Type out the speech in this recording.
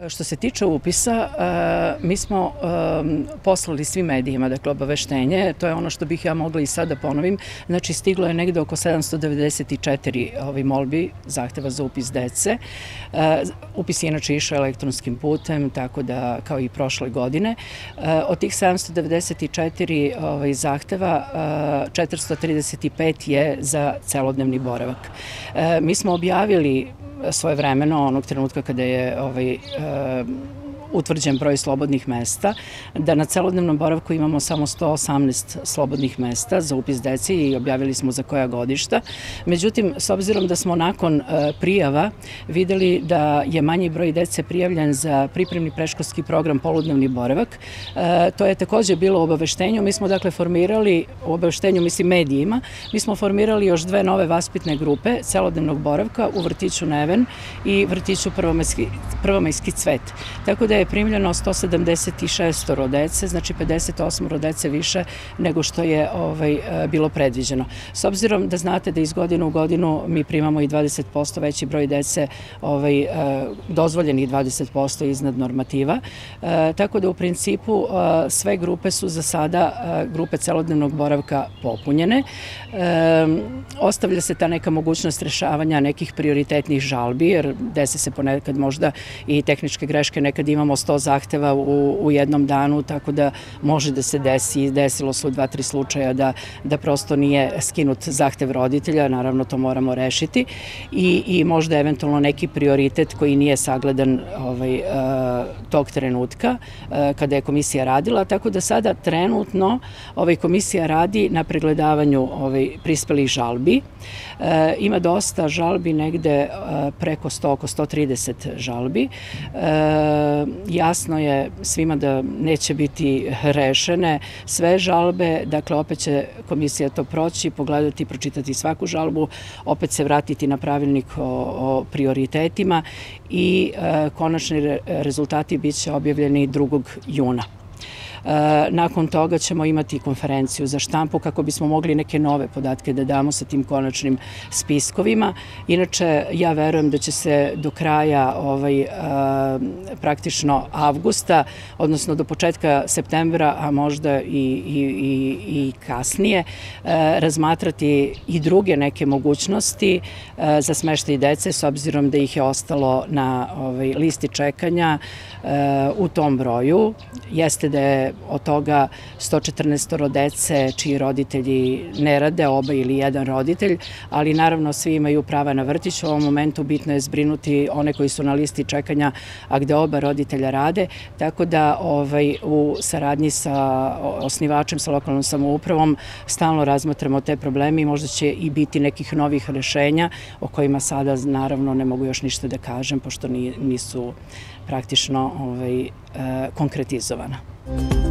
Što se tiče upisa, mi smo poslali svim medijima, dakle, obaveštenje, to je ono što bih ja mogla i sada ponovim, znači stiglo je negde oko 794 molbi zahteva za upis dece. Upis je inače išao elektronskim putem, tako da kao i prošle godine. Od tih 794 zahteva, 435 je za celodnevni boravak. Mi smo objavili svojevremeno, onog trenutka kada je utvrđen broj slobodnih mesta, da na celodnevnom boravku imamo samo 118 slobodnih mesta za upis dece i objavili smo za koja godišta. Međutim, s obzirom da smo nakon prijava videli da je manji broj dece prijavljen za pripremni predškolski program poludnevni boravak, to je takođe bilo u obaveštenju. Mi smo dakle formirali, u obaveštenju mislim medijima, mi smo formirali još dve nove vaspitne grupe celodnevnog boravka u vrtiću Neven i vrtiću Prvomajski cvet. Tako da je primljeno 176 dece, znači 58 dece više nego što je bilo predviđeno. S obzirom da znate da iz godine u godinu mi primamo i 20% veći broj dece, dozvoljenih 20% iznad normativa, tako da u principu sve grupe su za sada grupe celodnevnog boravka popunjene. Ostavlja se ta neka mogućnost rešavanja nekih prioritetnih žalbi, jer desi se ponekad možda i tehničke greške, nekad imamo 100 zahteva u jednom danu, tako da može da se desi, desilo se u 2-3 slučaja da prosto nije skinut zahtev roditelja, naravno to moramo rešiti i možda eventualno neki prioritet koji nije sagledan tog trenutka kada je komisija radila, tako da sada trenutno komisija radi na pregledavanju prispelih žalbi. Ima dosta žalbi, negde preko 100, oko 130 žalbi. Jasno je svima da neće biti rešene sve žalbe, dakle opet će komisija to proći, pogledati, pročitati svaku žalbu, opet se vratiti na pravilnik o prioritetima i konačni rezultati biće objavljeni 2. juna. Nakon toga ćemo imati konferenciju za štampu kako bismo mogli neke nove podatke da damo sa tim konačnim spiskovima. Inače, ja verujem da će se do kraja praktično avgusta, odnosno do početka septembra, a možda i kasnije, razmatrati i druge neke mogućnosti za smeštaj dece, s obzirom da ih je ostalo na listi čekanja u tom broju. Jeste da je od toga 114 dece čiji roditelji ne rade, oba ili jedan roditelj, ali naravno svi imaju prava na vrtić. U ovom momentu bitno je zbrinuti one koji su na listi čekanja, a gde oba roditelja rade, tako da u saradnji sa osnivačem, sa lokalnom samoupravom, stalno razmatramo te probleme i možda će i biti nekih novih rešenja o kojima sada naravno ne mogu još ništa da kažem, pošto nisu praktično konkretizovana.